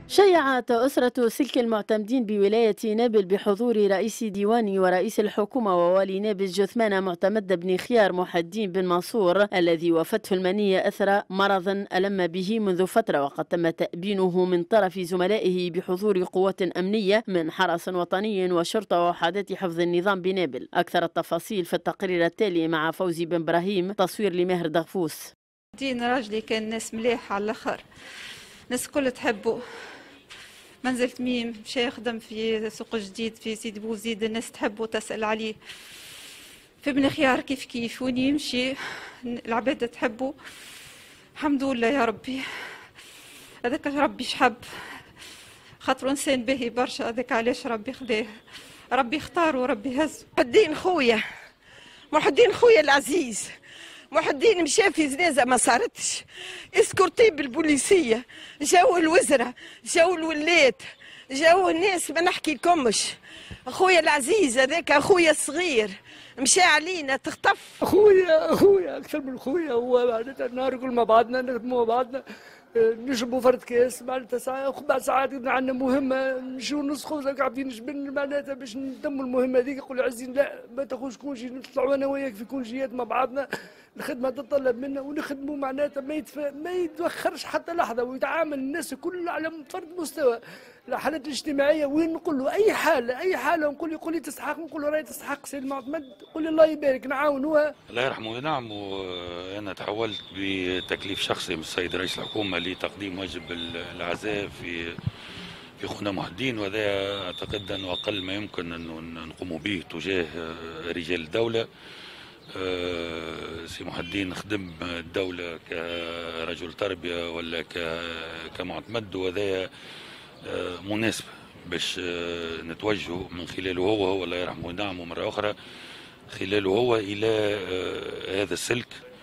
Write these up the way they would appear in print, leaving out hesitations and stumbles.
شيعت أسرة سلك المعتمدين بولاية نابل بحضور رئيس ديوان ورئيس الحكومة ووالي نابل جثمان معتمد بن خيار محي الدين بن منصور الذي وفته المنية أثر مرض ألم به منذ فترة، وقد تم تأبينه من طرف زملائه بحضور قوات أمنية من حرس وطني وشرطة ووحدات حفظ النظام بنابل. أكثر التفاصيل في التقرير التالي مع فوزي بن إبراهيم، تصوير لماهر دغفوس. دين راجلي كان ناس مليح على الاخر، ناس كل تحبه. منزل تميم مشى يخدم في سوق جديد في سيدي بوزيد، الناس تحبه تسأل عليه. في ابن خيار كيف كيف، وين يمشي العبادة تحبه. الحمد لله يا ربي، هذاك ربي شحب، خاطر انسان باهي برشا، هذاك علاش ربي خداه، ربي اختاره وربي هزه. محي الدين خويا، محي الدين خويا العزيز. محي الدين مشى في زنازة ما صارتش، اسكورتي بالبوليسية، جاو الوزراء، جاو الولات، جاو الناس ما نحكي لكمش. اخويا العزيز هذاك اخويا الصغير مشى علينا تخطف. اخويا اكثر من اخويا، هو معناتها ناكل مع بعضنا، نخدموا مع بعضنا، نشربوا فرد كاس معناتها ساعات عندنا مهمه نمشيو نسخوا قاعدين نجبن معناتها باش نتموا المهمه هذيك. يقول عايزين لا ما تاخذش كونجي، نطلعوا انا وياك في كونجيات مع بعضنا، الخدمه تتطلب منا ونخدموا معناتها ما يتوخرش حتى لحظه، ويتعامل الناس الكل على فرد مستوى. الحالات الاجتماعيه وين نقول له اي حاله نقول يقول لي تستحق، نقول له راهي تستحق سيد معتمد، يقول لي الله يبارك نعاونوها. الله يرحمه وينعم. أنا تحولت بتكليف شخصي من السيد رئيس الحكومة لتقديم واجب العزاء في خونا محي الدين، وهذا أعتقد أنه أقل ما يمكن أن نقوم به تجاه رجال الدولة. سي محي الدين خدم الدولة كرجل تربية ولا كمعتمد، وهذا مناسب باش نتوجه من خلاله هو الله يرحمه وينعمه مرة أخرى، خلاله هو إلى هذا السلك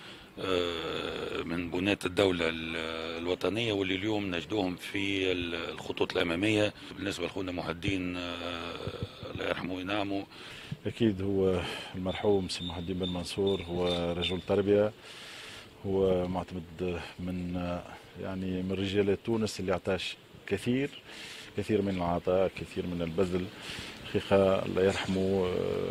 من بناة الدولة الوطنية، واللي اليوم نجدوهم في الخطوط الأمامية. بالنسبة لخونا محي الدين الله يرحمه وينعمه، أكيد هو المرحوم سي محي الدين بن منصور هو رجل تربية، هو معتمد من رجال تونس اللي عطاش كثير من العطاء، كثير من البذل. حقيقة الله يرحمه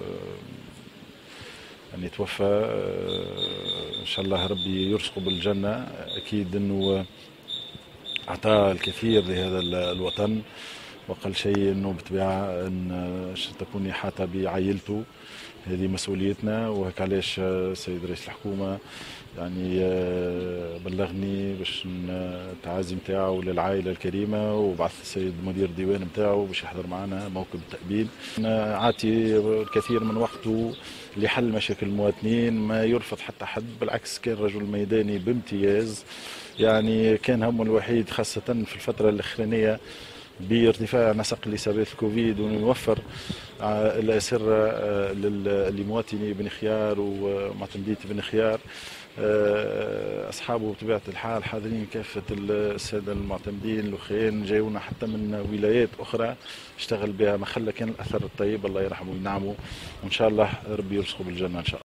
يعني توفى، إن شاء الله ربي يرزقه بالجنة. أكيد أنه أعطى الكثير لهذا الوطن، وأقل شيء أنه بالطبيعة أن تكون إحاطة بعائلته، هذه مسؤوليتنا. وهيك علاش السيد رئيس الحكومة يعني بلغني باش التعازي نتاعو للعائلة الكريمة، وبعث السيد مدير الديوان نتاعو باش يحضر معنا موكب التأبين. عاطي الكثير من وقته لحل مشاكل المواطنين، ما يرفض حتى حد، بالعكس كان رجل ميداني بامتياز. يعني كان همه الوحيد خاصة في الفترة الأخرانية بارتفاع نسق الإصابات الكوفيد، وأنه يوفر الأسرة لمواطني بن خيار ومعتمدية بن خيار. أصحابه بطبيعة الحال حاضرين، كافة السادة المعتمدين الأخرين جايونا حتى من ولايات أخرى اشتغل بها، ما خلى كان الأثر الطيب. الله يرحمه وينعمه، وإن شاء الله ربي يرزقه بالجنة إن شاء الله.